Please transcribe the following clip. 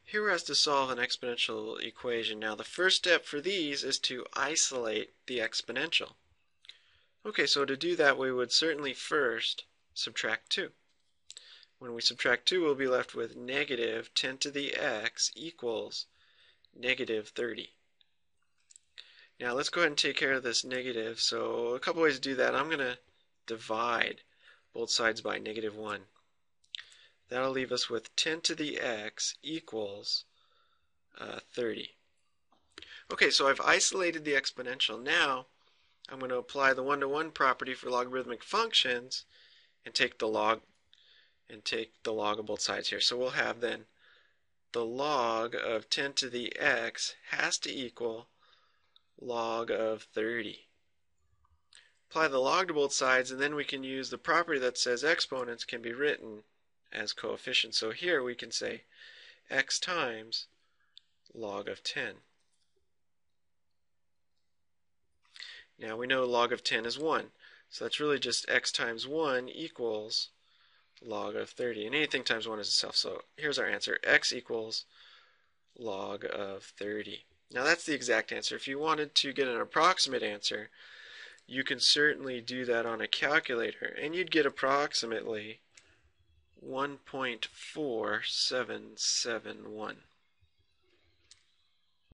Here we're asked to solve an exponential equation. Now the first step for these is to isolate the exponential. Okay, so to do that we would certainly first subtract 2. When we subtract 2 we'll be left with negative 10 to the x equals negative 30. Now let's go ahead and take care of this negative. So a couple ways to do that. I'm going to divide both sides by negative 1. That'll leave us with 10 to the x equals 30. Okay, so I've isolated the exponential. Now I'm going to apply the one-to-one property for logarithmic functions and take the log of both sides here. So we'll have then the log of 10 to the x has to equal log of 30. Apply the log to both sides, and then we can use the property that says exponents can be written as coefficients. So here we can say x times log of 10. Now we know log of 10 is 1. So that's really just x times 1 equals log of 30. And anything times 1 is itself. So here's our answer. X equals log of 30. Now that's the exact answer. If you wanted to get an approximate answer, you can certainly do that on a calculator, and you'd get approximately 1.4771.